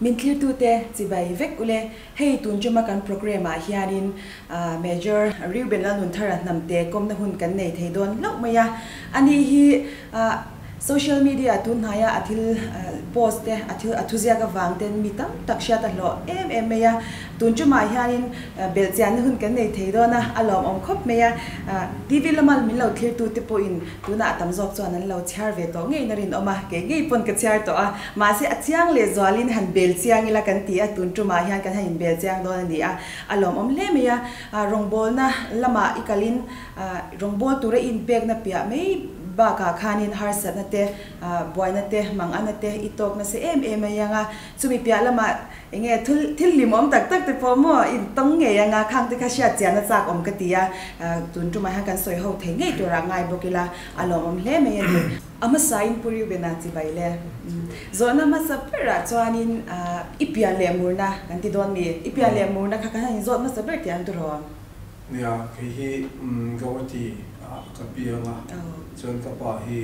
min clear tu te chi bai vek ule hei tun juma kan program a hianin major Ruben la nun thara namte komna hun kan nei theidon lok maya ani hi social media tun haya athil post te athil athuzia ka wangten mitam taksha ta lo maya tun juma hianin belchian hun kan nei theidona alom om khop maya tv lamal min lo clear tu te po in tuna atam jok chuan an lo chhar ve to ngei narin oma ke ngei pon ka chhar to a ma se achiang le zwalin han belchiang ila kan ti a tun juma hian kan hain belchiang don ani a alom om le maya rongbol na lama ikalin rongbol tura in pek na pia mei ba ka khanin harsat na te boy na te mang an te itok na se yanga chumi pia lama enge thil limom tak tak te pomo in tong nge yanga khang te khasia chian na chak om katia tun tu mai ha kan soi ho the ngei to ra ngai bokila alom om hle me ni ama sign puri benati baile zona ma sapera chuanin ipia le murna kan ti don mi ipia le murna kha kan zot ma saber ti an to ro ya ke hi gawati ka pia nga chon ka pa hi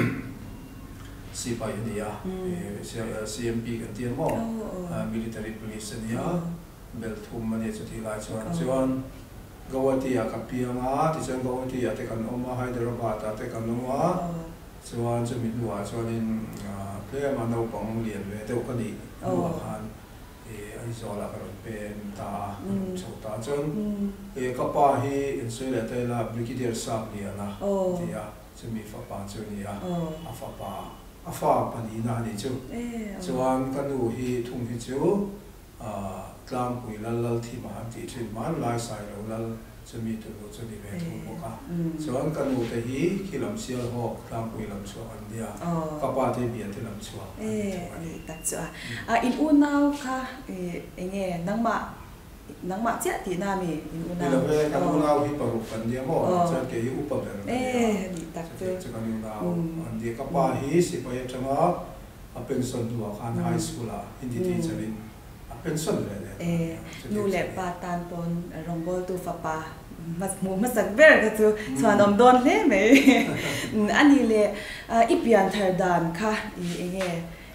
sipai dia CMP kan tian mo military police nia bel thum mani chuti la chuan gawati ya ka pia nga ti chon gawati ya te kan oma Hyderabad te kan oma chuan chumi nuwa chuanin ple ma no pang lian ve te ka ni nuwa khan ai zola ka pen ta chota chon ka pa hi in sui le te la brigadier sap ni ala dia chumi fa pa chuni ya afa pani na ni chu chuan kanu hi thung hi chu tlang pui lal thi ma ti thin man lai sai lo lal chumi tu lo chuni ve thu mo ka chuan kanu te hi khilam sial ho tlang pui lam chu an dia ka pa te bi te lam chu tak chu in unau kha enge nangma chia ti na mi in unau ni le kan unau hi paru kan dia mo chan ke hi upa ber ni tak chu kan unau an dia ka pa hi si pa ya changa a pension du khan high school a hindi teacher in a pension le nu le pa tan pon rongbol tu fa pa mas sak ber ka chu chuanom don le me ani le ipian thar dan kha enge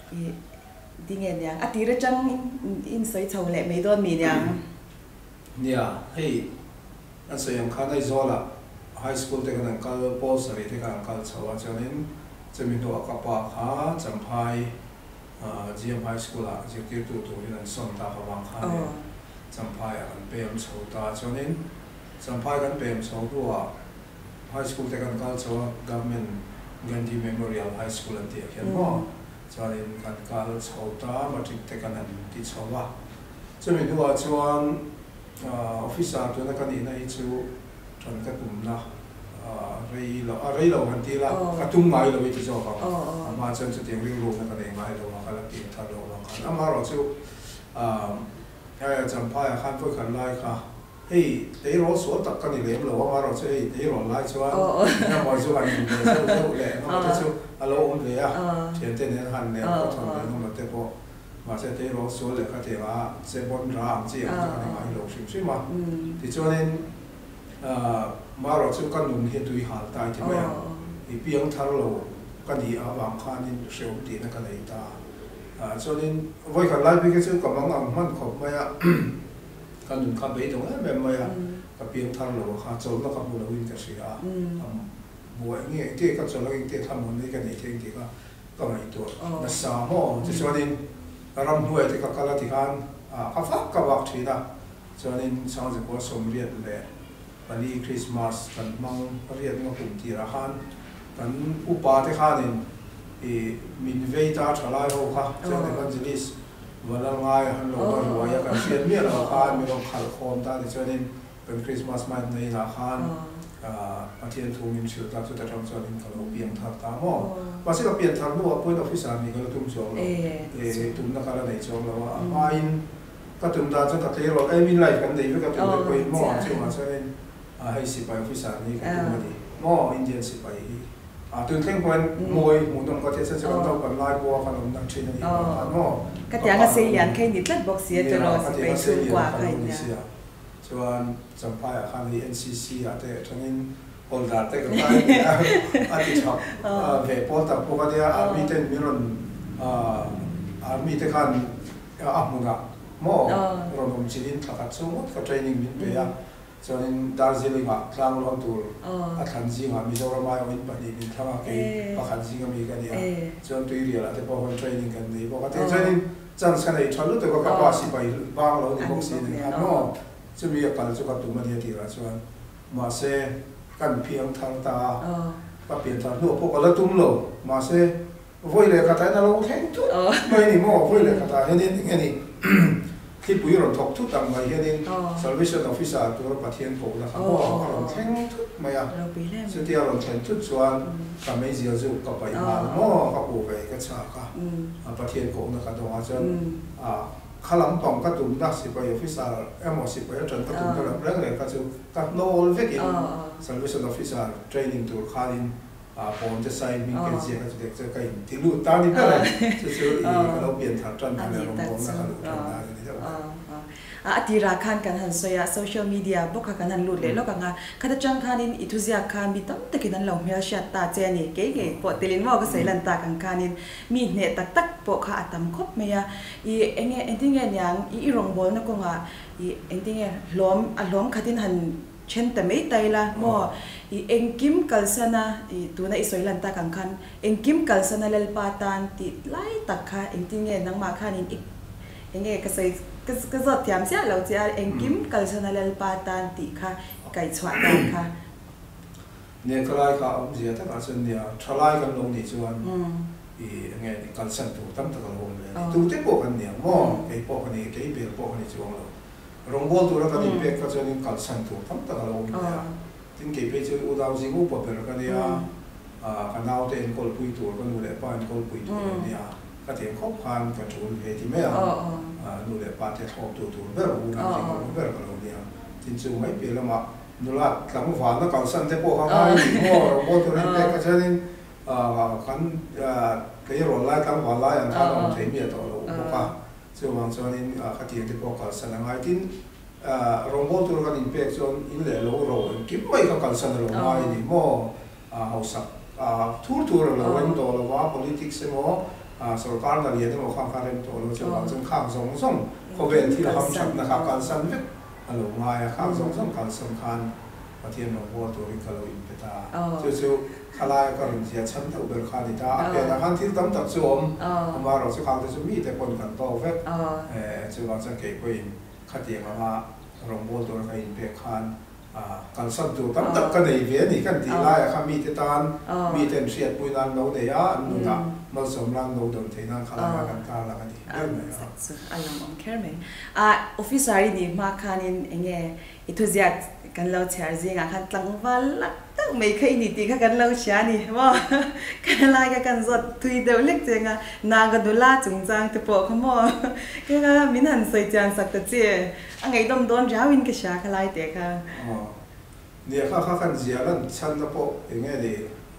dingen yang atira chang in soi chau le me don mi yang nia hey an sayam kha dai zola high school te kan kal post ri te kan kal chawa chanin chemi do ka pa kha champhai GM high school a jikir tu in an som ta ka wang kha champhai an pem chho ta chanin champhai kan pem chho tu high school te kan kal chawa government Gandhi Memorial High School an ti khian mo chanin kan kal chho ta matric te kan an ti chawa chemi do chuan officer tu na kan ina hi chu tran ka tum na rei lo han ti la ka tum mai lo ti jo ka ma chen chu tiang ring ro na ka nei mai lo ka la ti tha lo wa kan ama ro chu jam pa ya khan phu khan lai kha hey te ro so tak kan ni le lo ma ro chu hey te ro lai chu na ma chu an ni so le ma chu alo on le ya chen te ne han ne ko thon le no ma te po mà sẽ thấy nó số lượng các thể là sẽ bốn ra chỉ là cái này mai lâu xíu xíu mà thì cho nên mà rồi chúng con dùng hiện tuy hạt tai thì bây giờ thì biếng tháo lâu cái gì ở vàng khan nên sử dụng tiền cái này ta cho nên với cái lại cái sự cảm năng mạnh khổng bây giờ con dùng cái bể đồng ấy bây giờ cái biếng tháo lâu hạt châu nó không được win cái gì à buổi nghe cái châu nó cái tham muốn cái này cái cái này tuổi nó sao mà cho nên ram huai te ka kala ti khan ka fa ka wak thina chuanin sang je ko som riat le pani Christmas kan mang riat nga kum ti ra khan kan upa te khanin min vei ta thalai ho kha chuan evangelist wala ngai han lo ba ruwa ya kan sian mi lo khan mi lo khal khom ta ni chuanin kan Christmas man nei na khan athian thu min siu ta chu ta thang chuanin ka lo piang thar ta mo ma se ka pian thar no point officer ni ka tum chong lo tum na kala nei chong lo a in ka tum da chu ka te ro ai min lai kan nei ka tum ko mo chu ma chuanin hai si pai officer ni ka tum ni mo Indian si pai tun theng point moi mu dom ka te sa chu ka kan lai bo ka nom nang thin ni mo ka tiang a sei lian khai ni tlat box sia chu ro si pai chu kwa khai nia chuan champhai a khan hi NCC ate thangin holder te ka ta ati chap ve pol ta po ka dia army ten miron army te khan มุนะหม้อเราลงจีนขัดสมุดกับเทรนนิ่งมินเปียจนดาร์ซิลิงอ่ะกลางลอนตูร์อาขันซิงอ่ะมิโซรามายวินปนิมินทำอะไรปะขันซิงก็มีกันเนี่ยจนตัวเรียลแต่พอคนเทรนนิ่งกันนี่บอกว่าเทรนนิ่งจังสันไอ้ชนลุตัวก็กับว่าสิไปบางเราในพวกสิ่งนี้อันนู้นจะมีการจุกตัวมันเดียร์ส่วนมาเสกันเพียงทางตาก็เปลี่ยนทางนู้นพวกเราตุ้มโลมาเสวุ่นเลยกระต่ายนั่นเราแข็งทุกไม่นี่มั่ววุ่นเลยกระต่ายเห็นนี่ที่ปุยเราถกทุกต่างไปเห็นนี่ Salvation Officer ตัวประเทศผมนะครับมั่วเราแข็งทุกไม่อะสุดที่เราแข็งทุกส่วนทำให้เสียจุกกับไปมามั่วกับปูไปก็ช้าค่ะประเทศผมนะครับตรงอาจารย์ข้าหลังตองก็ตุ้มนักสิไป Officer สิไปจนก็ตุ้มก็เรื่องเลยก็จะกับโน้ตเวกิน Salvation Officer Training ตัวข้าลินผมจะใส่มีเกจิก็จะเด็กจะกันที่รู้ตามนี้ก็เลยจะซื้อเราเปลี่ยนทางจันทร์เลยผมนะครับรู้ทางได้นี่เท่าไหร่ที่ราคากันหันโซเชียลมีเดียบุกกันหันหลุดเลยแล้วก็งาขัดจังคันอิทุเซียคันมีตั้งแต่กินนั้นเราเฮียชัดตาเจนี่เก๋ๆปอติลินว่าก็ใส่ลันตากันคันมีเนตักปอขาตั้มคบเมียเอ็งที่เงี้ยยังรองบอลนะก็งาเอ็งที่เงี้ยล้อมขัดหันเช่นแต่ไม่ตายละมั่วเอ็งกิมกัลสนาตัวนั้นอิสราเอลตากังคันเอ็งกิมกัลสนาเลลปาตันติไล่ตักค่ะเอ็งที่เงี้ยนังมาค่ะนี่เอ็งเงี้ยก็ใส่ก็จะเทียมเสียเราจะเอ็งกิมกัลสนาเลลปาตันติค่ะไก่ชวากันค่ะเนี่ยก็ไล่ค่ะผมเสียแต่การส่วนเนี่ยทลายกันลงนี่ส่วนเงี้ยการสั่นถูกตั้งแต่ลงเลยถูกที่พวกกันเนี่ยมั่วไอ้พวกกันนี่ไอ้เบลพวกกันนี่ส่วนเรารองบอลตัวนั้นก็มีเป็กก็จะนี่การสั่นถูกตั้งแต่ลงเนี่ยถึงเก็บไปเจออุดาวจิงอุปเปอร์กันเนี่ยกันเอาเต็นกอลปุยตัวก็นู่นแหละป้านกอลปุยตัวเนี่ยก็เถียงข้อความกันชนเหตุที่ไม่นู่นแหละป้านจะทอบตัวเบอร์อุดาวจิงเบอร์กันเนี่ยจริงๆไม่เปลี่ยนแล้วมานู่นละหลังฝันแล้วการสั่นจะพวกเขาไม่มั่วรองบอลตัวนั้นเป็กก็จะนี่กันก็ยังรอไล่ตั้งวันไล่อันนั้นเราใช้เมียต่อเราบอกว่าส่วนส่วนนี้ขัดแย้งที่พวกการสั่นง่ายที่รองบอลตัวกันอินเปกชนอินเล่โลโรกิมไม่ก็การสั่นเราง่ายนี่มั่วเอาสักทั่วเราเว้นตัวเราว่า politics มั่วสุรการนั่นเองที่เราข้างข้างเรื่องตัวเราจะว่าจึงข้างสองเขาเป็นที่เราทำชัดนะครับการสั่นเวทเราง่ายข้างสองการสำคัญประเทศรองบอลตัวนี้ก็เราอินเปตาจู่ๆขลายก็เรื่องเสียชั้นเท่าเบอร์คาดิตาเป็นอาหารที่ตั้งตัดส่วนมาเราจะข้างที่จะมีแต่คนกันโตเวทจะว่าจะเก็บไว้ขัดแย้งว่ารองบอลตัวนี้อินเปคานการสั่นตัวตั้งแต่กันในเวียนี่กันที่ไล่ข้ามีแต่ตานมีแต่เสียปุยนันเราเดียนู่นน่ะมาสมรังเราโดนเทนันขลายกันการละกันที่เรื่องไหนอันนั้นผมแค่ไหมออฟฟิศอะไรนี่มาคันเงี้ยอิทุเซียกันเราเชียร์จริงคันตั้งวันละตั้งไม่เคยนิติกันเราเชียร์นี่ว่ากันไล่กันสดทุยเดียวเล็กจริงนางกันดูล่าจุงจังแต่พอเขาหม้อก็มินหันใส่จานสักตะเจี๋ยอันไงต้องโดนจ้าวินก็เชียร์กันไล่เด็กค่ะเนี่ยข้ากันเสียกันฉันจะพออย่างเงี้ยดิ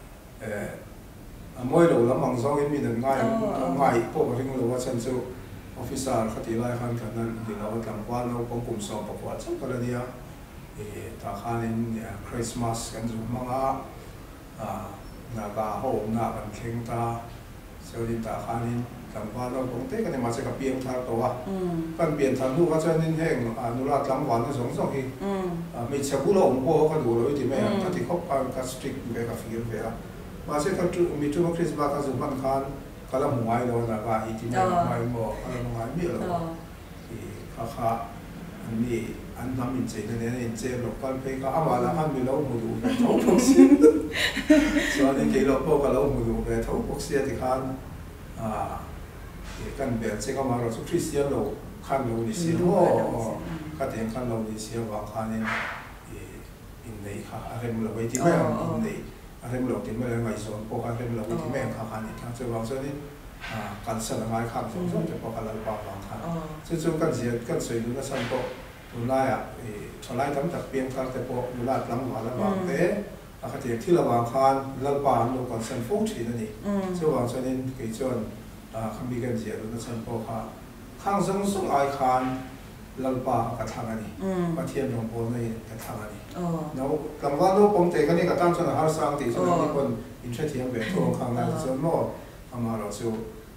มวยเราแล้วมังสวินมีหนึ่งง่ายพวกที่เราว่าฉันสู้ออฟฟิศขัดที่ไล่กันกันนั้นเดี๋ยวเราทำว่าเราป้องกลุ่มสอบประวัติสักประเดี๋ยวตาข้านี่คริสต์มาสกันจุมังอ่ะนากาโฮนากันเข่งตาเซลล์ตาข้านี่ทำว่าเราคงเตะกันในมาเสกเปียงทางตัวกันเปลี่ยนทางลูกก็จะนิ่งแห้งนุราทำวันก็สองทีไม่ใช่ผู้หลงพวกเขาดูเลยที่แม่ถ้าที่เขาการกัสตริกเบกับฟิลเฟียมาเสกกันมีช่วงคริสต์มาสกันจุมันคานก็ละหมวยเราหน้าบ้านที่แม่หมวยหมอก็ละหมวยมีอะไรข้าอันนี้อันทำอินเจนเนี่ยอินเจนเราก็เพก็อามาละอันมีเราหมุดูแบบท้องพกเสียส่วนนี้เกี่ยวกับพวกเราหมุดูแบบท้องพกเสียที่คันกันแบบเช็คมาเราสุขที่เสียเราคันเราดิเสียโอ้ก็เตียงคันเราดิเสียว่าคันนี้อินเลยค่ะอะไรมันเราไว้ที่แม่อินเลยอะไรมันเราที่แม่ไม่สอนพวกอะไรมันเราไว้ที่แม่ค่ะคันนี้ทั้งเจ้าว่าส่วนนี้การสนับสนุนข้างสองจะพอกันเราปาบางคันซึ่งกันเสียกันสวยดูน่าสันโตดูไล่ชนไล่ตั้งแต่เพียงทางแต่พอดูไล่ลำหัวแล้วบางเต้อาคติที่ระหว่างคันเราปานเราก่อนสันฟุ้งฉีนั่นเองซึ่งว่าส่วนนี้เกิดจนคำมีกันเสียดูน่าสันโตข้างส่งไอคันเราปากระทำอันนี้มาเทียนหลวงพ่อในกระทำอันนี้แล้วกลางวันเราปมเตะกันนี่กระตั้งส่วนหาสร้างตีส่วนนี้คนอินเทอร์เทียมแบบทั่วข้างในส่วนโน้มาเราสู้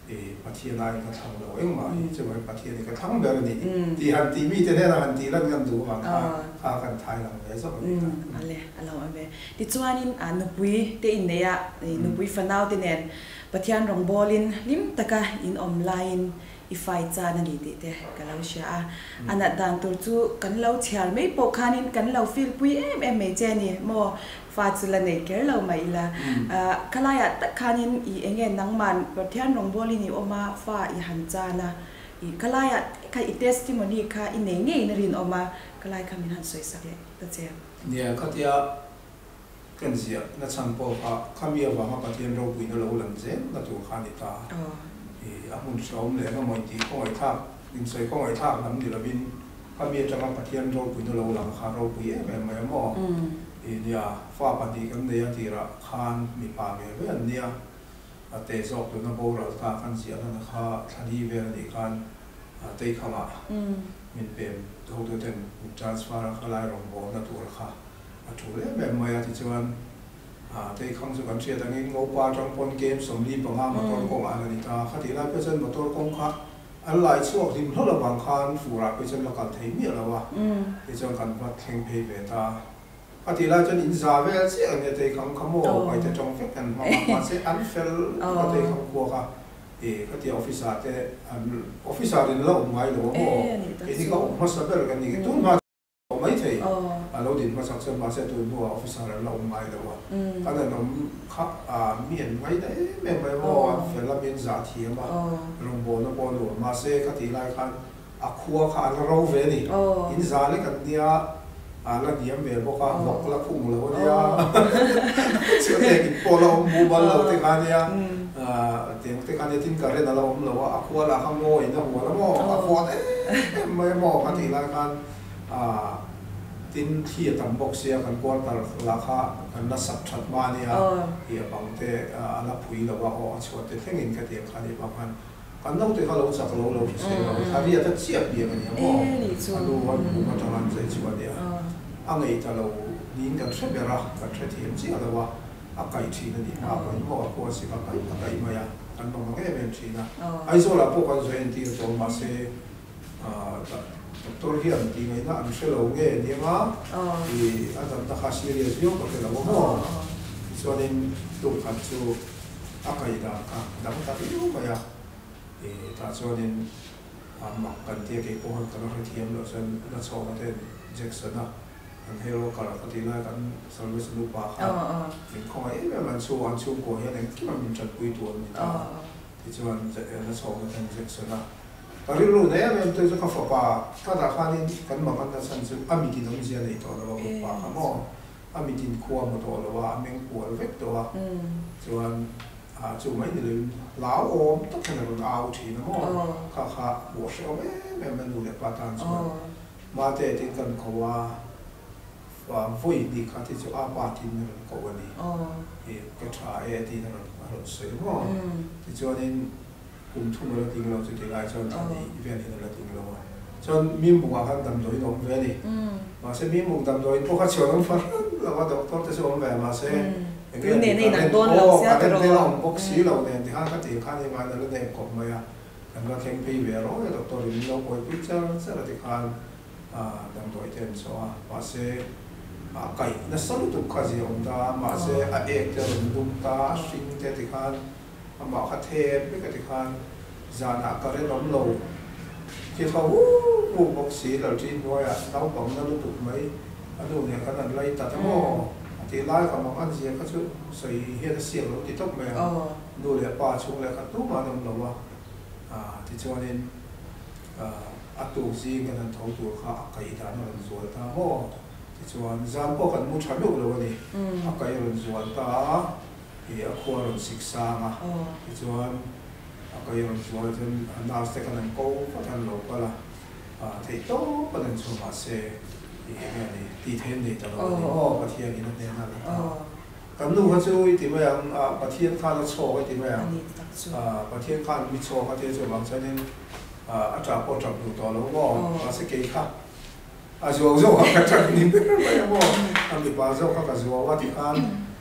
ประเทศไหนก็ทำเราเองมาจะว่าประเทศนี้ก็ทั้งแบบนี้ตีหันตีมีแต่เนี่ยนะหันตีเล่นกันดูมาฆ่ากันไทยหลังเลยสักคนอะไรเราเอาไปที่ชวนนี่นุบวีเตอินเดียนุบวีฟันเอาที่เนี่ยประเทศรองบอลินลิมตะกะอินออนไลน์อีไฟจานันดีเตะกันเราเชียอันนั้นดังตัวจูกันเราเชียร์ไม่ปกคานินกันเราฟิลปุยไม่เจนี่โมฟาจุลเนเกอร์เราไม่ละขลายตะคานินอีเองนังมันประเทศรองบอลินอีออกมาฟ้าอีหันจานะอีขลายค่ะอีเทสติโมนีค่ะอีเนงนรินออกมาขลายคำมินหันสวยสักเลยตัดเสียเนี่ยก็ที่กันเสียนักสังพอคำเยาว่ามาประเทศเราปุยนเราหลังเสียนักตัวขานิตาอามุนสมเลยก็มวยตีก็ไอ้ท่าดินใส่ก็ไอ้ท่าน้ำดิลบินคำเยาจะมาประเทศเราปุยนเราหลังขาเราปุยแบบไม่หม้อเนี่ยฟ้าปฏิกันเนี่ยที่ระคานมีป่าเวรเนี่ยเตะสอบตัวนับโบราณตากันเสียนั่นค่ะทันทีเวรนี่กันเตะขมามันเป็นตัวเต็มทรานสฟาร์ขลายรองบอลนั่นตัวละค่ะถูกเลยแบบไม่ที่ชวนเตะข้างสุกันเชียร์ตั้งแต่งบปาจังปนเกมสมรีปังงามาตอนกงอะไรนี่ตาขัดที่ไล่เพื่อนมาตอนกงค่ะอะไรช่วงที่มันระหว่างคันฟูรักเพื่อนละกันเทียมเนี่ยแล้ววะที่ชวนกันวัดแข่งเพย์เวตาขัดที่ไล่จนอินซาเวลเสียเนี่ยเตะข้างขโมยไปจะจงเฟกันมาเสียอันเฟลก็เตะข้างขัวค่ะขัดที่ออฟฟิศเตะออฟฟิศเดินเล่าไม่หรอกที่เขามาสับเปลือกกันนี่ตุ้นมาไม่ใช่เราดินมาสักเซนมาเสียตัวบัวออฟฟิศเราไม่หรอกอันนั้นเราขับมีเห็นไว้ได้ไม่ว่าเฟลเป็นจ่าเทียมมาลงบอลบอลหลวงมาเสียขัดที่ไล่กันขัวขันเราเวนี่อินซาเล็กันเนี่ยแล้วเดี๋ยวเบลบอกว่าบอกละพุ่งเลยว่าเนี่ยเชื่อเด็กพอเราบูบอลเราที่กันเนี่ยเด็กที่กันเนี่ยทิ้งกันเรื่องเราเราว่าขัวละข้างโง่อินหัวแล้วโม่ขัวไม่โม่ขัดที่ไล่กันทิ้งที่ต่ำบอกเสียกันก่อนแต่ราคากันนับสับชัดมาเนี่ยเกี่ยบางเตะรับผุยเราว่าชวนเตะแข่งเงินกันเดียวกันบางพันกันต้องเตะเขาเราสักเราพิเศษเราถ้าเรียกจะเชียบเดียวกันเนี่ยมั่งดูวันบุกมาจังหวัดใจชวนเดียวอันนี้ถ้าเรานิ่งกันเชื่อเบระกันเชื่อที่จริงอะไรวะอากาศทีนั่นเองอาการมั่วกว่าสิอากาศมาอย่างกันบางมันก็เป็นทีนะไอ้ส่วนเราพวกกันส่วนที่เรามาเสียตัวเฮียนที่ไม่น่าอันเชื่อเราเงี้ยเนี่ยมั้งที่อาจารย์ตะคาซีเรียสยุ่งกับเราบ้างส่วนนี้ตัวขัดชูอากาศด่างค่ะดังแต่ที่ยุ่งไปอ่ะถ้าส่วนนี้หมักกันที่เกี่ยวกับการเราเทียมเราส่วนนักสอบกันที่เจ็กสันนะอันเฮโร่กันเราที่ไล่กันสรุปสรุปป่ะค่ะเป็นของไอ้แบบมันชูอันชูกัวเฮียนที่มันจัดปุยตัวนี่ที่ส่วนนักสอบกันที่เจ็กสันนะตอนนี้รู้เนี่ยมันตัวจะข้าฟ้าถ้าตาข้านี่กันบางกันจะสันสุอามิติน้องเสียในตัวเราป่าข้ามออามิตินขั้วมาตัวเราว่าอามิงขั้วเวกตัวส่วนจู่ไม่ได้เลยลาวโอมต้องขนาดเราเอาทีนะมั้งข้าบวชเอาแม่มันดูเลยปาตันส่วนมาเตะติดกันเขาว่าฟุ้ยดีข้าที่จะอาปาทินนั่นก็วันนี้ก็ชาที่นั่นเราเสียมั้งที่ส่วนนี้กลุ่มทุ่มเราทิ้งเราจะได้ไล่จนตอนนี้อีเวนต์ที่เราทิ้งเราจนมีบุกอาการดำโดยน้องเวนี่มาเสมีบุกดำโดยพวกเขาชวนน้องฟังเราว่าดอกต้องจะชวนแหวนมาเสคือในหนังโดนเราเสียตัวเราพวกสีเราเนี่ยที่ห้างก็ตีข้านี่มาแล้วเนี่ยกบมาอ่ะกันก็แข่งพีเวร้อยดอกตัวนี้เราไปพิจารณาเสร็จที่ข้างดำโดยเต็มโซ่มาเสไก่นั่นสรุปทุกข้าเสียงตามาเสเอกจะรุ่งดุมตาสิ่งที่ข้างมาขัดเทปไม่กันที่ข้างจานอากาศร้อนโลที่เขาผู้บอกสีเราจีนด้วยอ่ะเราบอกนั่นรู้ถูกไหมอันนู้นเนี่ยขนาดไรตัดทั้งหมดที่ไล่กับมันอันเสียก็ช่วยใส่เฮียเสียงเราที่ต้องแมวดูเลยป่าช่วงเลยก็ตู้มาตรงเราว่าที่ชวนเองอัตตุซีกันนั้นท้องตัวข้าอากาศด้านนั้นสวยตาโมที่ชวนจานพวกกันมุชาลุกเลยวันนี้อากาศนั้นสวยตาขั้วเราศึกษามาที่ชวนก็ยังสวยจนน่าสเตกันนั้นก็พัฒนาโลกละที่โตก็นั้นชวนมาเสียนี่ที่เทนนี่ตลอดนี่ประเทศนี้นั่นเองนะกันดูเขาช่วยที่ว่าอย่างประเทศข้าเราโชว์ที่ว่าอย่างประเทศข้ามีโชว์ประเทศส่วนบางชนิดอาจารย์พอจับดูต่อแล้วก็มาสเกย์ค่ะอาจจะว่าจะว่ากันจากนี้เป็นอะไรบ้างทำดีบ้างจะว่ากันจะว่าที่ข้า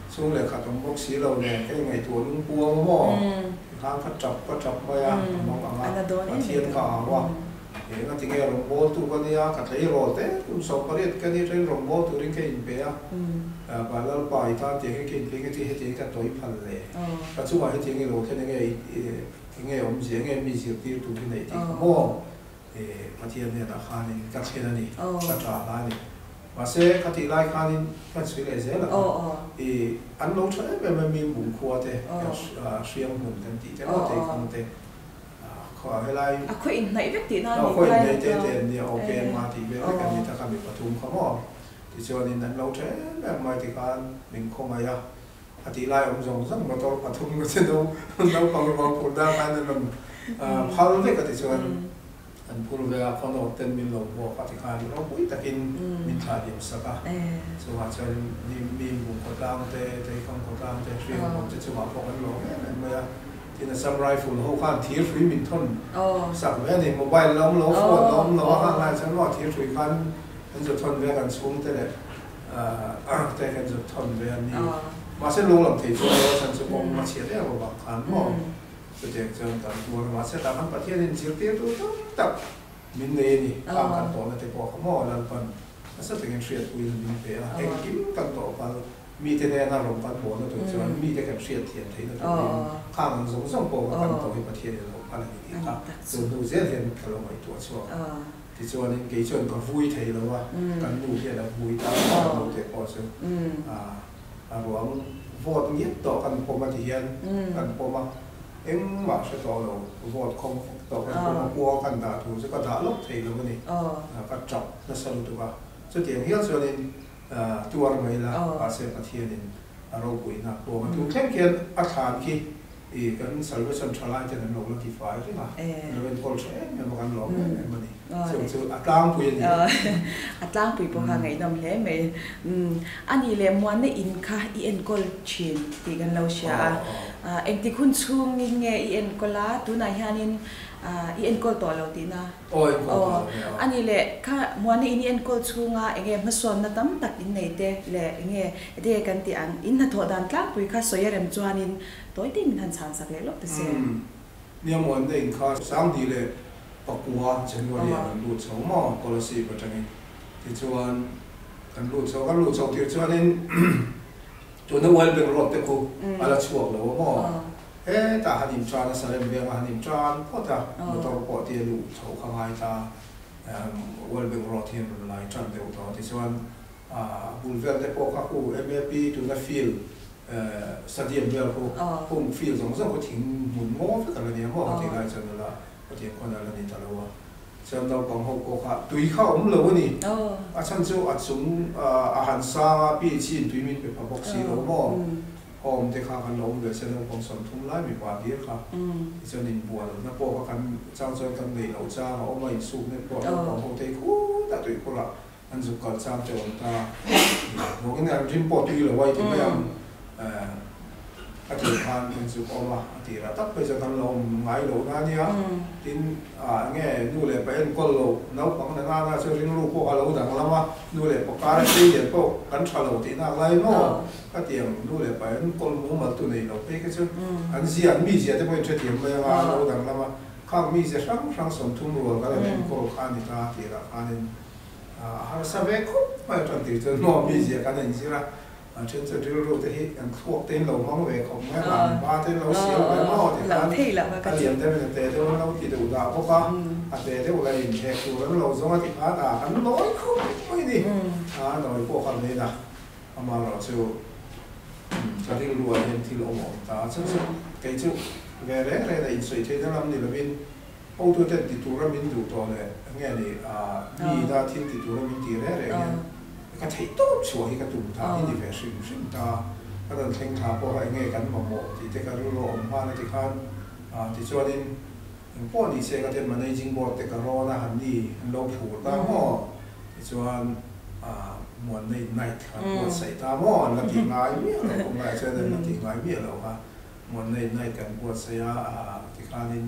ช่วงเลยขัดตรงพวกสีเราเนี่ยไอ้ไงตัวลุงปัวหม้อข้างก็จับไปอ่ะมองอ่ะมาเทียนข่าวว่าเห็นว่าที่แกลงโบตัวกันเนี่ยขัดไหลโรเต้คุณสอบประเดี๋ยวกันนี่เรื่องลงโบตัวนี้แค่อินเปียบาลล์ไปท่าเจียงกินเพียงที่ให้เจียงกันตัวอีพันเลยปัจจุบันให้เจียงโรแค่นี้ไงอมเจียงไงมีสิ่งที่ตัวที่ไหนที่หม้อมาเทียนเนี่ยราคานี่กัดเช่นนี้กัดราคานี่มาเสกขัดที่ไล่ขานี่กัดสวยเลยเสียแล้วอันนู้นใช่เป็นมันมีบุญครัวเต้เสียงหุ่นกันตีแต่ว่าเต้คงเต้ขอให้ไล่คุยอินไหนเว็บตีนั่นเราคุยในเต้เนี่ยโอเคมาตีเว็บกันนี่ถ้าการมีประทุมเขาหม้อที่ชวนนี่นั้นเราใช้แบบไม่ที่การมิงคงไงอ่ะอธิไลอมจงซึ่งเราต้องปฐุมก็จะดูเราฟังเราพูดได้ไหมนั่นมันพอรู้ได้ก็ที่ชวนอันพูดเวลาคนเราเต้นมินเราบอกปฏิการเราบุ้ยตะกินมินทาเดียวสักอ่ะส่วนชวนนี่มีบุญกดดังเตะคำกดดังเตะเชียงผมจะว่าพวกมันหลงเนี่ยเมื่อที่นั่นซัมไรฝุ่นเขาข้ามทีฟรีมินทนสักแม่เนี่ยโมบายล้มล้มโฟนล้มล้มข้างในฉันว่าทีฟรีคันมันจะทนเวลากันสูงแต่เลยแต่กันจะทนเวลานี้มาเส้นลงหลังที่ช่วยเราฉันจะมองมาเชียร์ได้ว่าบางครั้งมองจะเจอเจอกันตัวมาเส้นตามประเทศนี้เชียร์เตี้ยตัวตับมินเนนี่ข้ามกันต่อในแต่พอเขามองแล้วปันมาเส้นเป็นเชียร์คุยมินเปียเอ็งกินกันต่อไปมีแต่แน่นารมณ์ปันโบนตัวเชื่อมีแต่กันเชียร์เทียนที่นั่นตัวข้ามสงสารโบกันต่อที่ประเทศเราอะไรอย่างนี้ครับส่วนดูเสียเห็นกันลงไปตัวช่วงที่ชวนนี่กี่ชวนก็ฟุ้ยเทแล้วว่ากันดูที่เราฟุ้ยตามเราเทพอซึ่งหลวงโวดเงี้ยต่อกันพอมาที่เห็นกันพอมาเอ็งว่าจะต่อเราโวดคงต่อกันพอมากลัวกันด่าถูกจะก็ด่าลบเทแล้ววันนี้ก็จับนั่นสรุปตัวสุดที่เฮียชวนนี่ตัวไม่ละอาเซียนประเทศนี่เราปุยนักตัวมันถูกเข้มเขียนอาคารที่กันสรุปสัญชาติจะนั่งลงที่ฝ่ายใช่ไหมเราเป็นคนเช่นมันกันหลงมันนี่ซึ่งอัตราปุยนี่อัตราปุยพวกเขาไงน้ำเล่ไหมอันนี้เลยมวนในอินค่ะอีเอ็นกอลชินที่กันเราเชียเอ็งที่คุณช่วงนี้ไงอีเอ็นกอลาตัวนายฮานินอีเอ็นกอลต่อเราตีนะอันนี้เลยค่ะมวนในอีเอ็นกอลช่วงเอ็งเอ็มมาสอนนะตั้มตักอินในเดเลยเอ็งเดกันที่อันอินหัดดันกลางปุยค่ะสวยเริ่มจวนินตัวที่มีทันชานสักเล็กลบแต่เสียเนี่ยมวนในอินค่ะสามดีเลยปกวัวเช่นว่าเนี่ยรูดสองหม้อ policy ประจังที่ชวนกันรูดสองที่ชวนนี่จนนั้นวันเป็นรถเต็มคู่อะไรช่วงเราหม้อแต่หันอิมจานสารเบียงหันอิมจานพอจะเราต้องปอดเดียรูดสองข้างในตาวันเป็นรถที่มันไหลจันเดียวต่อที่ชวนบุลเวลเดปอกคู่ MLP ตัวนั้นฟิลสเดียมเวลคู่พุ่งฟิลสองสองก็ทิ้งหมุนง้อสักอะไรเนี่ยหม้อที่ไหลจันละก็เทียบคนอะไรนี่ตลอดเช่นเราของเขาก็ค่ะตุยข้าวอมเหลวนี่ฉันจะอัดสมอาหารซาปีชีนตุยมินเป็นผักบอกสีโลหม้อหอมที่ข้ากันลงเดี๋ยวเช่นเราของสมทุ่มไล่มีกว่าเดียวค่ะเช่นนินบัวแล้วพวกกันเจ้ากันในเราจ้าเขาไม่สูบในพวกเราของเขาเทคู่แต่ตุยคนละอันสุกก่อนจ้าเจ้าตาพวกนี้ริมปอตุยเลยไว้ที่ไม่ยังอธิษฐานเป็นสุขอมาอธิษฐานตักไปจะกันลงไงโลนั่นเนี่ยทินแง่ดูเลยไปเอ็นก็โลน้ำของนั่นน่าเชื่อริ้งลูกพวกเราดังแล้วว่าดูเลยปกการที่เห็นพวกกันฉลองที่นั่งไรโน่ก็เตียงดูเลยไปเอ็นก็มูมาตัวนี้เราไปก็ชื่ออันเสียมีเสียจะไม่เทียมเลยว่าเราดังแล้วว่าข้างมีเสียช่างสมทุ่มรัวก็เลยเป็นก็ข้านิตาที่ละข้านิหาสเปกไม่จนติดจนนอมีเสียกันอย่างนี้ละเช่นจะรู้ที่อันพวกเต้นเรามองเวของแม่บ้านเต้นเราเสียวไปมอที่ร้านเรียนได้เป็นเต้นเราที่ดูดาวเพราะว่าเต้นได้อะไรแค่ดูแล้วเราสามารถที่พาตาอันน้อยคุ้มไม่ดีน้อยพวกคำนี้นะเอามาเราเชื่อจะที่รวยเห็นที่เราหมดตาซึ่งเกี่ยวกับแร่ในอินทรีย์ที่เราเนี่ยเราเป็นโอ้ตัวเต้นติดตัวเราเป็นดูตัวเลยงี้นี่มีดาที่ติดตัวเราเป็นตีแร่เนี่ยก็ที่ตู้ช่วยกันตุ่มตาที่ดีเวอร์ซิ่งตาก็ต้องเพ่งตาเพราะว่าไอ้เงี้ยกันมาหมดที่จะการรู้รอมว่าในที่ข้างที่ชวนนี่พวกนี้เสียก็จะมาในจิงบอร์ดแต่ก็รอนะฮันนี่เราผูดตาหม้อที่ชวนมวนในไนท์ครับมวนใส่ตาหม้อนาทีง่ายเมียเราคงไม่ใช่นาทีง่ายเมียเราค่ะมวนในไนท์กันมวนเสียที่ข้างนี้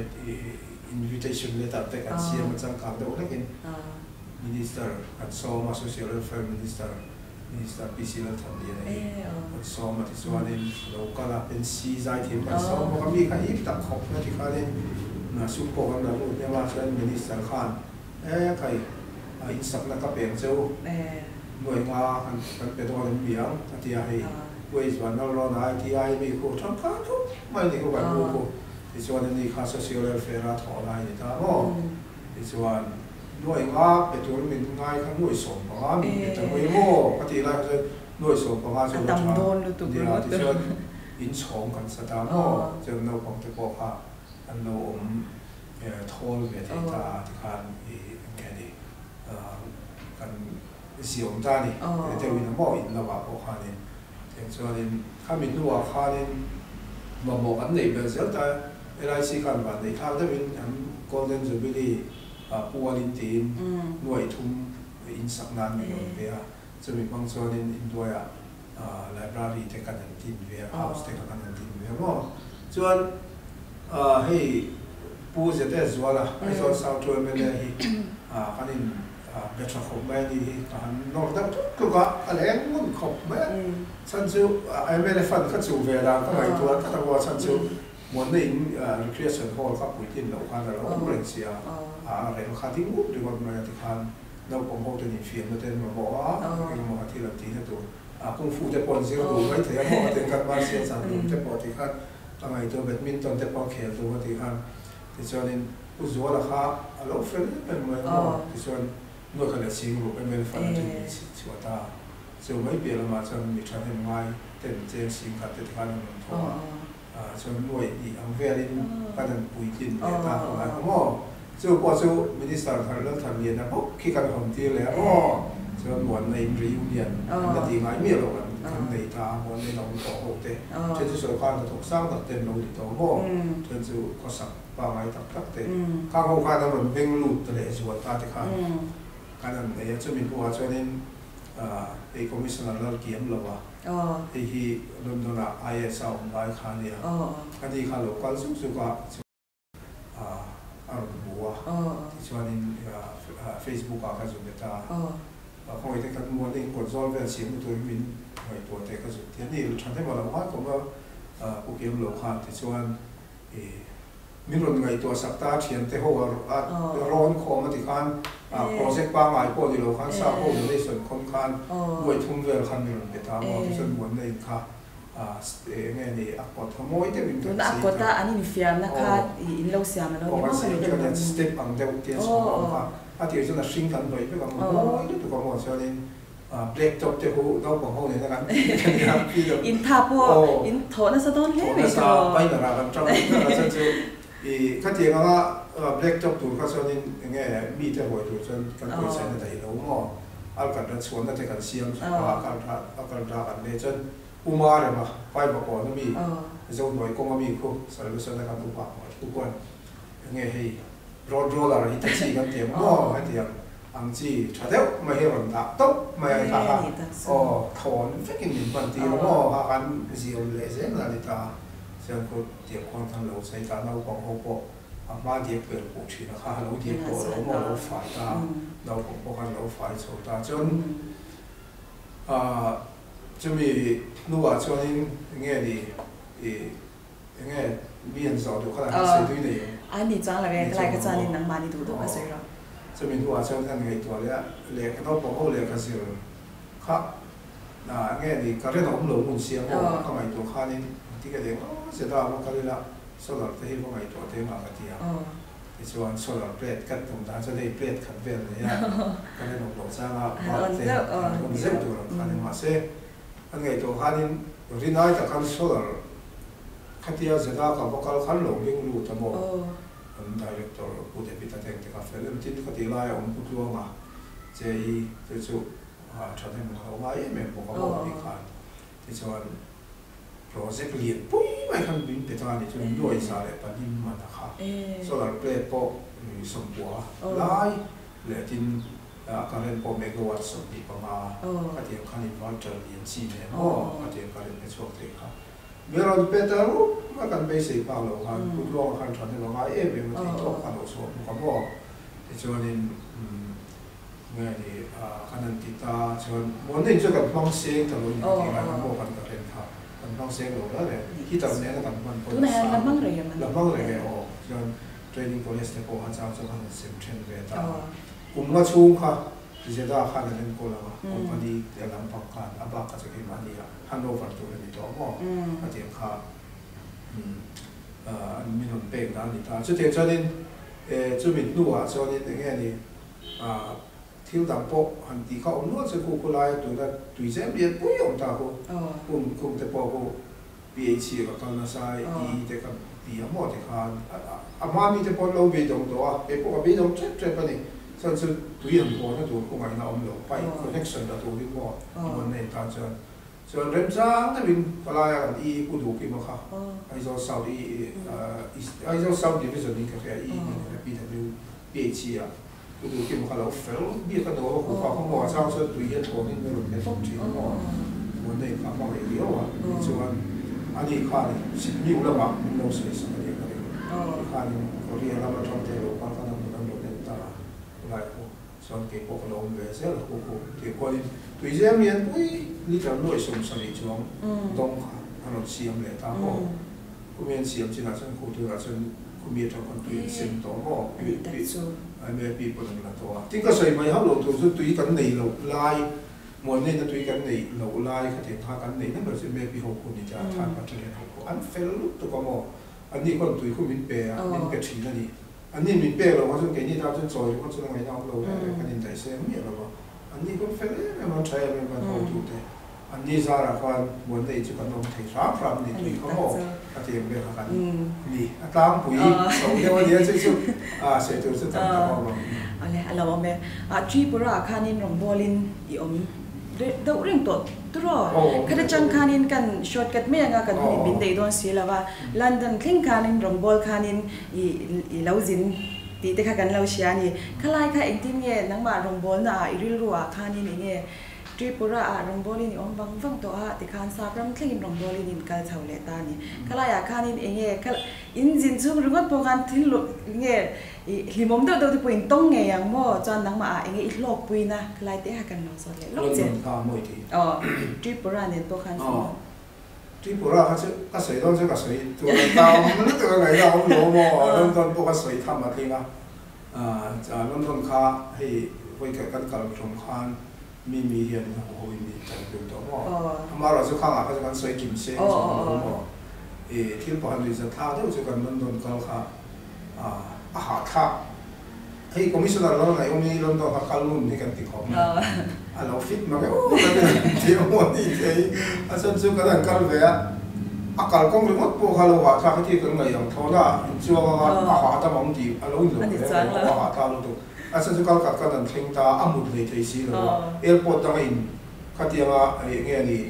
invitation letter แต่กันเสียมันจังการเดี๋ยวได้กินMinister กันโซมา Social Welfare Minister นี่สตาร์พิเศษทำดีนะมันซ้อมมาที่ส่วนนี้เราก็ละเป็นซีใจทีมมันซ้อมมันก็มีใครอีกตักขบนะที่เขาเนี่ยนะสุโขกันนะลูกเนี่ยว่าเช่นมินิสเตอร์ขานใครอินสักนักก็เป็นเจ้าหน่วยงานกันเป็นตัวเลี้ยงที่ให้เวสวันเราเราได้ที่ให้มีคนทำการทุกไม่ได้ก็แบบลูกที่ส่วนนี้ข้าศึกเรือเฟราถอได้เนี่ยท่านโอ้ที่ส่วนหน่วยงานเป็นตัวมันง่ายขั้นหน่วยส่งของมันแต่ไม่โม่ปฏิไรก็จะหน่วยส่งของมันส่วนชาติที่ส่วนอินช่องกันสตาร์โม่จะเราของตะโกค่ะอันเราโทรเวทีตาที่คันแค่นี้กันเสียงตานี่แต่วินาโม่อินระบาดพวกเขาเนี่ยอย่างส่วนนี้ข้ามีตัวเขาเนี่ยมาบอกอันนี้เป็นเสียแต่เวลาสิการวันนี้ถ้าได้เป็นอันโกลเด้นจูบิลีปัวลินทีมหน่วยทุ่มอินสักนานอย่างเดียวจะมีบางส่วนอินด้วยไลบรารีเทคกันทีมเวียเฮาส์เทคกันทีมเวียโม่ส่วนให้ปูจะได้ส่วนละไอ้ส่วนสาวตัวมันเนี่ยคันนี้เบชขบแม่ดีคันนอกจากทุกข์อะไรมันขบแม่ฉันจะไอ้ไม่ได้ฟันขัดสูเวลาก็ไม่ตัวถ้าว่าฉันจะมวนในrecreation hall ครับปุ๋ยกินเราคันเราไม่เสียอะไรเราคันที่มุดหรือว่ามันที่คันเราผมเอาตัวนี้เฟียนมาเต้นมาบอกว่ามาที่เราทีนั่นตัวกุ้งฟูจะปนเสียดูไม่ถึงว่าถึงกันมาเสียสั่งจะปนที่คันทำไมตัวแบดมินตันจะปนเขียนตัวที่คันที่ส่วนนี้อุจจาระค่ะเราเฟรนเป็นเหมือนที่ส่วนนวดขนาดซิงรูเป็นเหมือนฟันที่ชัวตาส่วนไม่เปลี่ยนมาจนมีทางเห็นไม้เต้นเจนซิงกับที่คันมันพอส่วนหน่วยอีกอันเวรินกันปุ๋ยกินเนี่ยตาของมันก็ส่วนพอส่วนมินิสเตอร์ทางเรื่องทางเรียนนะพวกขี้กันของที่แล้วส่วนวันในรีวิวเนี่ยนาทีง่ายมีเรากันทำในตาวันในเราต่อโอเตเช่นส่วนการถูกสร้างตัดเต็มเราติดต่อโม่เช่นส่วนก็สั่งปางไงตักเต็มข้างห้องการนั้นมันเป็นรูปทะเลส่วนตาที่ข้างการนั้นเนี่ยจะมีผู้ว่าช่วยนี้ไอ้คอมมิชชั่นเราเกี่ยมเราว่าไอ้ที่ลอนดอน ISO ได้ค่าเนี่ยอันนี้ค่าโลกาลสุดก็อารมณ์บัวที่ช่วงนี้ Facebook ก็จะเป็นตาคงจะกันมัวในกดโซนเวอร์เสียงตัวมินไว้ตัวแต่ก็สุดที่นี่ฉันได้บอกแล้วว่าผมว่าผู้เกี่ยวโลกาที่ช่วงมิรุนไงตัวสักตาเทียนแต่หัวร้อนคอมาที่คันโปรเจกต์ป้าหมายพวกที่เราคันทราบพวกในส่วนคนคันด้วยทุ่มเวลคันมิรุนไปตามว่าที่ส่วนมวลในค่ะเนี่ยนี่อักกอดขโมยแต่เป็นตัวอักกอดอันนี้มีฟิล์มนะคะอินโลเซียมันเราไม่รู้จะเป็นสเต็ปอังเดลเทียนสองค่ะอาทิตย์จะน่าชิงกันไปเพื่อกับโอ้ยนี่ตัวกับหมดเช้านี้เบรกจบจะหูเราบอกเขาเลยนะครับอินทับพวกอินโถนัสต้นเล่ไปจ้ะไปหนากันจังนะฉันจะขั้นที่เขาเบรกจบถูกเขาเช้านี้ยังไงมีแต่หัวถูกจนกันไปใช้ในใจเราหม้อเอากันรัชวนนั่นแต่กันเสียงว่าการรักกันเลยจนอุมาเลยมาไฟบอกก่อนมีเจ้าหน่วยกองมีคู่สารพัดในการทุกภาคทุกคนยังไงให้รถอะไรที่ตัดสินกันเตรียมหม้อให้เตรียมอังจีชาเดียวไม่ให้มันตัดต๊อกไม่ให้ขาดถอนฟิกกิ้งบันทีแล้วหม้อขากันเสียวเลยเส้นอะไรตาเส้นก็เตรียมความทันเราใช้การเราของเขาก็บ้านเตรียมเปลี่ยนปุ๋ยชีนะคะเราเตรียมตัวเราหม้อเราฝ่ายตาเราของพวกกันเราฝ่ายโซตาจนจะมีนัวช่วงนี้ยังไงดียังไงมีอันสอนดูขนาดเสียด้วยเนี่ยอันนี้จ้างอะไรก็จานนี้นังมานี่ดูดูมาเสียแล้วจะมีนัวช่วงนั้นไงตัวเนี้ยเลี้ยงต้องบอกเขาเลี้ยงกันเสียครับยังไงดีการเรียนของหลวงมุ่งเสียงเขาไงตัวข้านี่ที่ก็เลี้ยงเสียดายว่าเขาเลยละโซลาร์ที่เขาไงตัวเทมากระเทียมที่ชวนโซลาร์เปรตกันตรงนั้นจะได้เปรตขันเวรเลยนะการเรียนของหลวงสร้างมาเต็มผมเสียตัวข้านี่มาเสียอันไงตัวข้านี่รินายแต่การโซลาร์ขัดเดียวเสียดายกับพวกเขาขันหลงวิ่งลู่ทั้งหมดอันดีเรคเตอร์ผู้เดบิตเต็งที่คาเฟ่เริ่มที่ขัดเดียวไล่อมพูดว่ามาเจ้าจู่ฉันเห็นเขาว่าเมื่อพวกเขาบอกมีการที่ชวนโปรเจกต์เรียนปุ้ยไม่คันบินไปทางนี้จนด้วยสายปฏิมานะคะโซลาร์เปลทพอมีสมบัติไล่เหลือที่การเรียนพอเมกะวัตต์สมบีประมาณขัดเดียวขันอินวัตเตอร์เรียนซีเนี่ยขัดเดียวการเรียนเป็นช่วงเด็กครับเมื่อเราเป็นแต่รู้ว่าการเบสิกเปล่าเราคันพูดว่าคันฉันเห็นว่าเป็นมันที่ต้องการเราสอนผมก็ที่ชวนนี้ nghe thì khả năng thì ta chọn muốn nên cho cần phong sen thằng luôn thì là nó cần cái hiện thảo cần phong sen rồi đó là khi tao này nó cần phân phối làm măng rồi mà làm măng rồi về họ chọn training police để có hàng trăm cho hàng xem trên về ta cùng nó chung ha thì sẽ đã khả năng có là company để làm bạc kan abak cái cái mà đi Hanoverตัวนี้ตัวก็อาจจะค่ะมีหนุนเป่งด้านนี้ท่าชุดเทียนชนิดจุดมิดนู่อ่ะชนิดอย่างเงี้ยนี่ที่ต่างปกหันตีเขาอมนวดจะกูกุไลตัวนั้นตัวเจมเบียนปุ้ยองตากูคุมแต่ปกู PhD กับตอนนั้นใช่แต่กับปีหมดที่ขาอามามีแต่ปเราเบียดงตัวไอ้พวกเบียดงเจ็บปะนี่ส่วนสุดตัวอย่างตัวนั้นตัวกูไม่น่าอมหลงไป connection ตัวที่ว่ามันในตาส่วนเริ่มสร้างนั่นเป็นอะไรกันอีกูดูกี่มั้งค่ะไอ้เจ้าสาวดิวิชั่นนี่ก็แค่อีPW PhD อ่ะกูดูกี่มั้งค่ะแล้วเฟลเบียดกันตัวกูฟังเขาบอกสร้างส่วนตัวอย่างตัวนี้ไม่รู้ไม่ต้องจริงมั้งมันในความหมายเดียวอ่ะส่วนอันนี้ข้านี่สิ่งนี้อุลามะมันโน้ตเสียสักนิดนึงข้านี่เขาเรียนแล้วมาทำเทโลกันก็ต้องโดนเดินตาอะไรกูส่วนเกี่ยวกับลมเวสแล้วกูเกี่ยวกับตัวเจมีนปุ้ยนี่จะน้อยสมสริช่วงต้องถนนเสียมเลยตาก็กูมีเสียมจีน่าฉันกูตัวฉันกูมีทางคนตัวเสียมตัวก็ปีไอ้เมื่อปีปนกันตัวที่ก็ใส่ไม่ฮับลงตัวสุดตัวกันในเราลายมวนนี่นะตัวกันในเราลายเขาเห็นท่ากันในนั่นเป็นสิ่งเมื่อปี6 คนนี่จะท่าปัจจุบัน6 คนอันเฟลตัวก็มออันนี้คนตัวกูมินเปย์มินเปย์ชีนั่นนี่อันนี้มินเปย์เราว่าจนเกิดนี่เราจนซอยคนจนไงเราเรากันในใจเสียมีอะไรบ้างอันนี้ก็เฟลเลยมันใช้มันเขาดูแต่อันนี้ซาร่ากันมวนในจุดนั้นเราถือสามพรำนี่ตัวเขาบอกเขาเตรียมเรื่องกันนี่ตามปุ๋ยเราเดี๋ยววันนี้จะชุดเสร็จตัวจะทำตัวเราอะไรเราเอาไปที่ปุระคานินรองบอลินอีอมเรื่องตัวตัวขณะจังคานินกันช็อตกันไม่ยังกันหุ่นบินได้โดนเสียแล้วว่าลอนดอนคลิงคานินรองบอลคานินอีเลาจินตีแต่กันเราเชียนี่ขลายค่ะเองที่เนี่ยนังมารองบอลน่ะอีริรัวคานินเนี่ยทริปุระรองบอลินอมบังฟังตัวติคานซาบรัมคลิงรองบอลินกัลเท่าเลตานี่ขลายคานินเองเนี่ยอินจินซุ่มรู้ว่าพวกกันที่ลุเนี่ยลิมอมเดอที่ปุ่นต้องไงอย่างมั่วจนนังมาเองอีหลอกปุยนะขลายเตะกันเราสอนเลยลูกเจ็บทริปุระเนี่ยตัวคันที่ปุระเขาจะก็สวยต้องจะก็สวยตัวตามมันตัวไหนเราหลวมเริ่มต้นพวกก็สวยทำมาทีนะจะเริ่มต้นค้าให้ไว้แก่กันกับสงครามมีเฮียนโอ้ยมีใจดูตัวมั่วมาเราจะข้างเขาจะกันสวยกิมเซ่สองมั่วที่ปอนด์จะท่าเดี๋ยวจะกันเริ่มต้นเขาค่ะอาหารท่าให้คอมมิชชั่นเราไหนก็มีเริ่มต้นเขาลุ่มที่กันติดของเราฟิตมาแล้วเที่ยวหมดที่เที่ยวฉันซื้อกันกันเวียอากาศก็ไม่หมดพวกเขาเราว่าถ้าที่กันไงอย่างท้องน่ะช่วงอาหารตะมังดีอารมณ์เลยอาหารท่าเราตัวฉันซื้อกันกันทิ้งตาอามุดเลยที่สิเราแอร์พอร์ตตั้งอินขัดยังไงเงี้ยนี่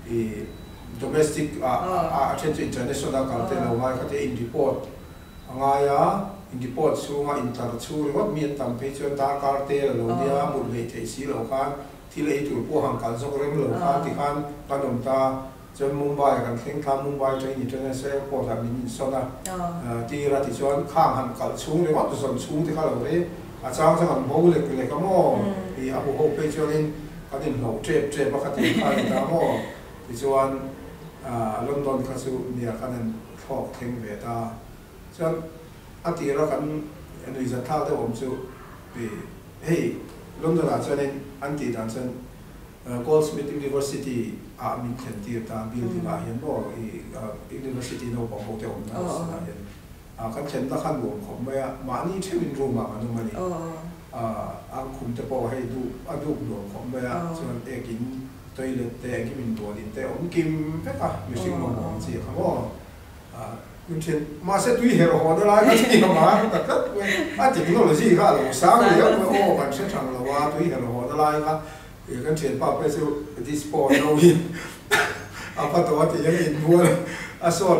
domestic attention international กันแต่เราไม่ขัดยังอินดิพอร์ตง่ายอินดิพอร์ตช่วงอินเตอร์ช่วงว่ามีอันตั้งเพจจนตาการเตะเราเนี่ยมุดเลยที่สิเราคันที่เลยถูกพวกหังกันสกเรื่องเราคันที่คันกันดมตาจนมุมไบกันเข่งทำมุมไบจนอินเตอร์เนชั่นแอร์พอร์ตมีโซนที่รัฐที่ชวนข้างหันกันช่วงเลยว่าตัวส่วนช่วงที่เขาเราเลยอาจารย์จะหันโบเล็กเลยก็มั่วที่อาบุโฮเพจจนกันดินเราเจ็บมาขัดที่ข้างตามั่วที่ชวนลอนดอนเขาสู้เนี่ยกันนั้นทอกเข่งเวตาฉะนั้นอาทิตย์ละกันอันนี้จะท่าที่ผมสู้เฮ้ยลอนดอนอาจจะเนี่ยอันที่ดันเช่นGoldsmith University มีแคนที่ตามบิลที่มาเห็นบอกUniversity โนบองโฮเทลนั่นสินะเห็นกันเช่นถ้าขันรวมของไม่มานี่เช่นมินรูมากันตรงนี้คุมจะบอกให้ดูรวมของไม่ส่วนกินตัวเล็กแต่กินมินตัวดินแต่ผมกินเป๊ะอยู่สิ่งมองสิครับว่าคุณเช่นมาเสร็จด้วยเฮโร่ฮอได้ไรก็ที่เขามาแต่ก็จริงๆเราสิค่ะเราสร้างเยอะโอ้กันเช่นทางเราว่าด้วยเฮโร่ฮอได้ไรครับกันเช่นป้าไปซื้อดิสโพลเราอินป้าตัวที่ยังอินบัวสอน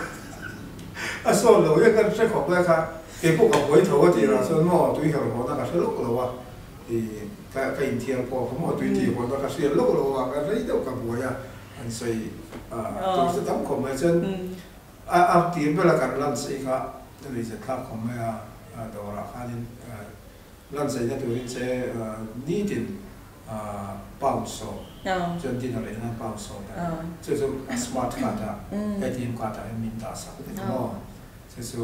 เรายังกันเช่นของเลยครับเกี่ยวกับหวยถั่วที่เราส่วนมากด้วยเฮโร่ฮอได้ก็เชื่อลูกเราว่าก็อินเทียนพอเขาบอกด้วยที่คนก็เชื่อลูกเราว่ากันเลยเดียวกับหวยอันใส่ตัวจะทำของมาเช่นทีมเวลาการรันสิครับนี่จะทักของแม่ดอราคานิน lần này là tụi mình sẽ ní tiền bao số cho nên là lấy bao số cho nên smart card ATM card mình đã sắp được rồi cho nên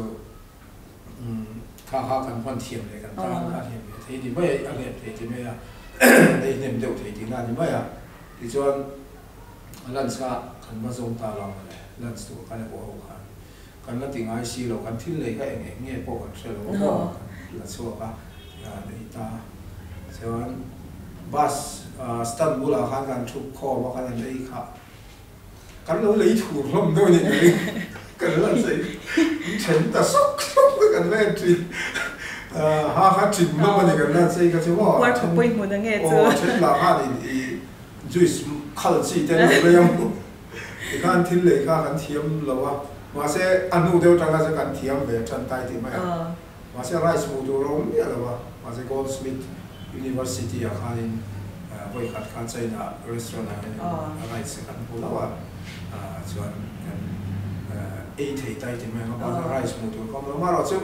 khá cần hoàn thiện để cần ta hoàn thiện thì thì bây giờ anh em thì bây giờ để niệm đầu thì là như vậy thì cho lần sau cần mà dùng ta làm này lần sau cái này của họ cần là tiếng IC rồi cần thiết lấy cái nghe bộ cần sẽ là lần sau cả để ta cho bus Istanbul là khá cần chụp kho và khá cần lấy cả cần nó lấy thủ lắm đâu nhỉ cần là gì chén ta sốc cái cần lên thì ha chỉnh nó mà cần là gì cái chứ mà qua chụp bôi một nghe chưa chén là ha thì juice khăn gì thế này bây thì kan thil le ka kan thiam lowa ma se anu deu tanga se kan thiam ve chan tai ti mai ma se rice mu du rom ya lowa ma se Goldsmith University a khanin voi khat khan chaina restaurant a rice kan pu lowa chuan kan ei thei tai ti mai ma rice mu du kom lo ma ro chu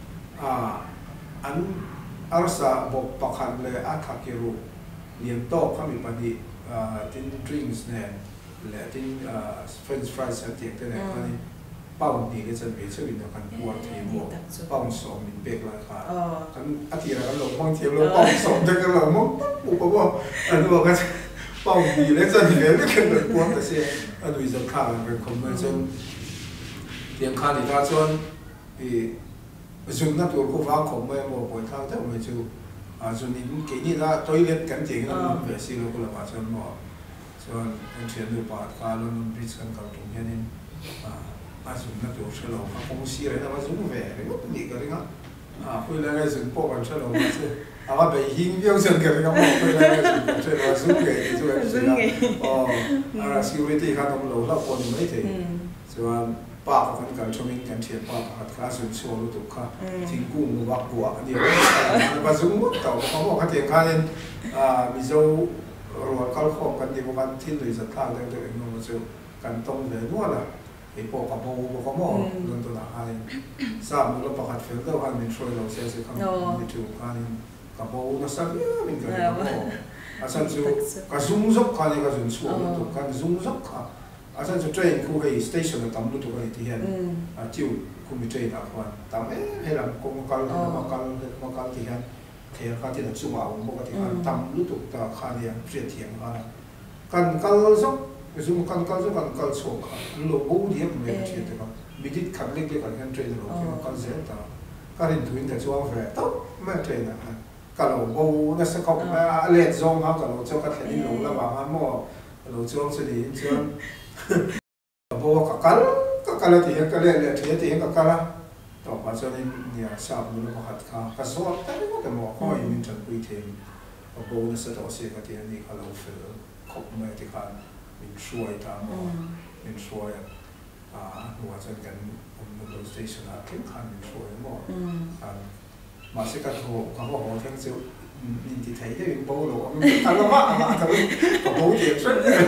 an arsa bok pakhan le a thakiru liam to khami pani tin drinks ne le tin French fries at tiek te ne khani pound ni ke chan be chawin na kan puar thei mo pound so min bek la kha kan atira kan lo mong thiam lo pound so te kan lo mo bu pa bo anu ka pound ni le chan ni le kan lo puar ta se anu is a car and conversion tiang kha ni ta chuan i zum na tur ko wa khom me mo poi thang ta me chu zum ni ke ni la toilet kan tieng na ve si lo ko la pa chuan mo cho anh chuyện được bảo cả luôn biết cần cầu trùng cho nên dùng nó tổ chức lâu các công ty đấy là dùng về cái lúc gì cái đó bây giờ cái dùng bộ bản chất lâu mà chứ bây hình biểu hiện cái đó bây giờ cái dùng bản chất là dùng về thì dùng là security các đồng lâu là còn mấy thế cho bà các con cần cho mình cần tiền bà các dùng số lúc tục cả chính cung nó bạc của điều và dùng mức tàu có một cái tiền cá nhân ví dụ rồi các con cần đi một cái thiên lý rất thang để được nó chứ cần tông về nữa là cái bộ cặp bộ có mỏ luôn tôi đã hay sao mình nó bắt phải đâu hay mình chơi lâu sẽ không mình chịu hay cặp bộ nó sao mình cần nó sao chứ cái zoom dốc cái này cái zoom xuống tụ cái zoom dốc à sao chứ train khu cái station là tầm lúc tụ cái thì hiện chịu khu mình train à quan tầm ấy hay là cũng có cái thì hiện thì cái thì là chung vào một cái thì tầm lúc tụ ta khai liền chuyện thiền ha cần cái dốc dùng cần số cả lỗ bố điệp về chuyện đó bị đứt khăn lệch cái cần train lỗ thì cần dễ ta cái hình thuyền thì cho về tốt mà train là cái lỗ bố nó sẽ có lệch zone ha cái lỗ cho cái thì lỗ là bảo hắn mò lỗ cho sẽ đi cho bố cái là thì cái lệch thì cái làต่อมาจนเนี่ยชาวมุลหัดข้ากระสอบแต่ก็แต่หมอข้อยมันจันปุยเทมโบนัสต่อเสียกันที่นี่เขาเราเฟื่อขบมาที่การมันช่วยตามมันช่วยหัวจนกันผมดูสเตชันเข้มขันมันช่วยหมดมาสิกันโหเขาบอกว่าทั้งสิมินที่ไทยได้เป็นโบโลมันตลอดว่าแต่ว่าโบเจ็บสุดเลย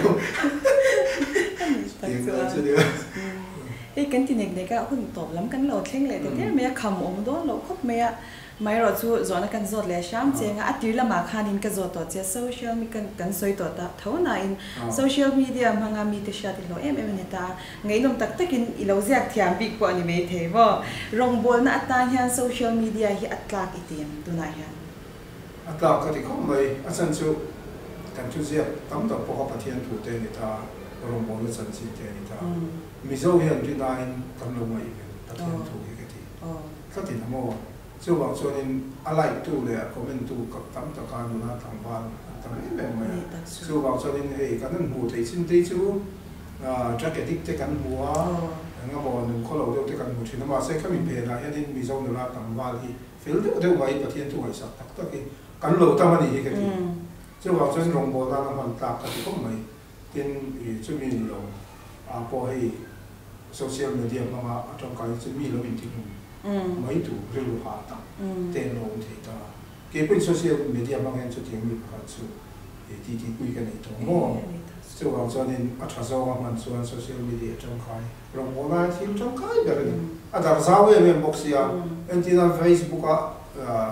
เดี๋ยว cái cái tin này cái hun top lắm cái lẩu theng lệ thì mấy khăm ông đó lẩu khóc mấy rồi chú rồi nó cần giọt lệ sáng chén á tí là mà khan in cái giọt tổ chức social media cần xoay tổ ta thấu na in social media mà ngắm mi thì sao thì lẩu em này ta ngày nôm tắc tắc in lẩu giặc thiam bị qua như mấy thế vô rong bol na ta hiện social media hi atlak item tu na hiện atlak cái thì không mấy asan chú cần chú giặc tắm tập bộ học thiên thủ tên người ta rong bol là chân chính tên người ta mi dâu hiện trên đây cầm lông mày tập thiên thủ cái gì các thì thằng mò chú bảo cho nên alai tuเลยcomment tuกับตั้มตะการดูนะทางบ้านทำให้แบบไหนchú bảo cho nên cáiนั้นหูที่สิ้นที่chú jacketที่กันหัวงั้นบอกหนึ่งคนเราเดียวที่กันหูที่นั่นมาเซ็กก็มีเพลย์นะยันนี่มีเจ้าหน้าทางบ้านที่ฟิลเดียวไว้ประเทศทุกวันสักตักตักที่กันเราทำมันนี่กันที่chú bảo cho nênลงโบราณมันตากกันที่ก็ไม่ที่จะมีลงพอให้โซเชียลมีเดียมาจงการจะมีเราอินทิมไม่ถูกเรื่องหาตังเต้นลงที่ตาเกี่ยวกับโซเชียลมีเดียบางอย่างจะถึงมีการสู้ที่คุยกันในตรงนู้นซึ่งเราจะเนี่ยอัตราส่วนมันส่วนโซเชียลมีเดียจงการลงโบราณที่จงการแบบนี้อัตราส่วนเนี่ยบอกเสียอันที่นั่นเฟซบุ๊ก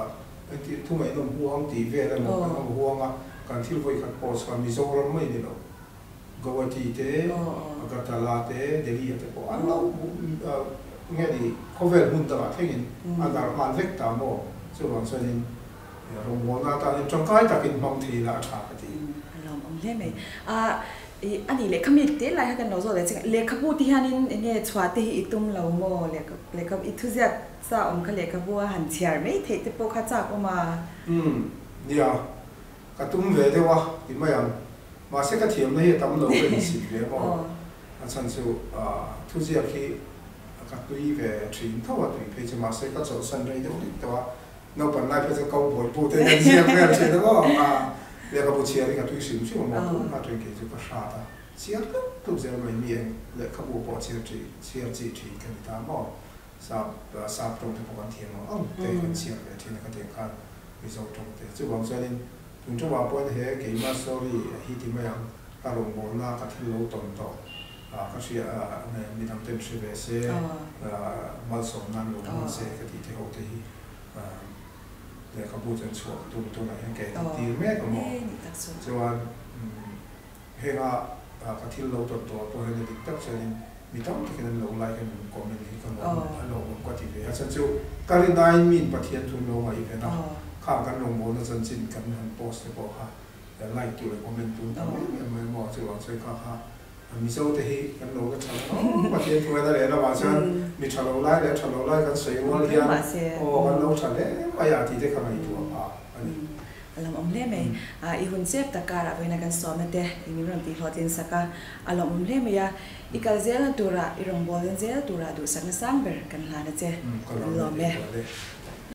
ที่ทุ่มไอ้นมห่วงตีเวแล้วมันก็ห่วงอ่ะการที่ไว้ขัดโพสกันมีโซลไม่นี่หรอกกวาจีเตกัตลาเตเดลีเตปอันเราเงี้ยดิเขาเวลหุ่นตลาดให้เห็นอันดาร์มันเวกตามโมส่วนส่วนนี้โรงงานน่าตาเนี่ยจังไกตะกินบางทีละชาติเราอมเล่ไหมอันนี้เล็กขมิดเตะไรกันเราส่วนเลยเล็กขบูที่ฮันนี่เนี่ยชวาตีอิตุมเราโมเล็กขอิทุเซียซาอมเขาเล็กขบัวหันเชียร์ไม่เทติโปขจักออกมาเนี่ยกระตุ้มเวทว่าที่ไม่ยังมาเสกเทียมนี่ตั้มเราเป็นสิ่งเดียวก็ฉันสูทุเซียที่กระตุ้ยเวทีนเท่าว่าตุ้ยเพจมาเสกจะสันเรียดแต่ว่าเราเป็นนายเพจเก่าบ่อยพูดแต่ยังเสียไม่ใช่แล้วก็เรียกว่าเชียร์กับตุ้ยสิ่งที่มันมาพูดมาถึงเกี่ยวกับประชาชนเชียร์ก็ทุกเรื่องไม่มีเองเรียกเขาบอกเชียร์จีกันตามว่าทราบตรงที่พวกกันเทียนว่าแต่คนเชียร์ที่นั่นก็เทียนกันมีสองตรงแต่จู่บางส่วนนี้ถึงจะว่าพอเห็นเกมมาสตอรี่ฮิตที่ไม่ยังการลงบอลน่ากับที่เราต้นต่อก็เชียร์เนี่ยมีทำเต็มชีวิตเสียมาสอนงานลงมาเสียก็ที่เขาที่เดี๋ยวเขาพูดจนชัวร์ตัวไหนยังแก่ตีแม่ก็มองจะว่าเห็นว่ากับที่เราต้นต่อพอเห็นดิตักเช่นมีทั้งที่นั่นลงไล่กันคอมเมนต์กันลงก็ที่เดียวฉันจู่การเล่นได้มีนประเทศทุนลงมาอีกแล้วข้าวกันลงบนนั่นจริงกันหันโพสต์บอกค่ะแต่ไล่ตัวเลยคอมเมนต์ตุ้งทำไม่เหมาะจะว่าใช้ข้าวค่ะมีโซ่ที่กันลงก็ฉันประเทศทัวร์นั่นแหละนะว่าฉันมีชาโลไล่แล้วชาโลไล่กันเสียวันเดียวกันลงฉันเลยไม่อยากที่จะเข้ามาอีกตัวป่ะอันนี้อารมณ์อมเล่ไหมอีหุ่นเจ็บตะการะเวนักันซ้อมนั่นเด้อีมีเรื่องตีพอจินสักอารมณ์อมเล่ไหมยาอีกาเซลตัวระอีรองบอลเซลตัวระดูสักนั่งเบอร์กันหลานนะเจ้อารมณ์เล่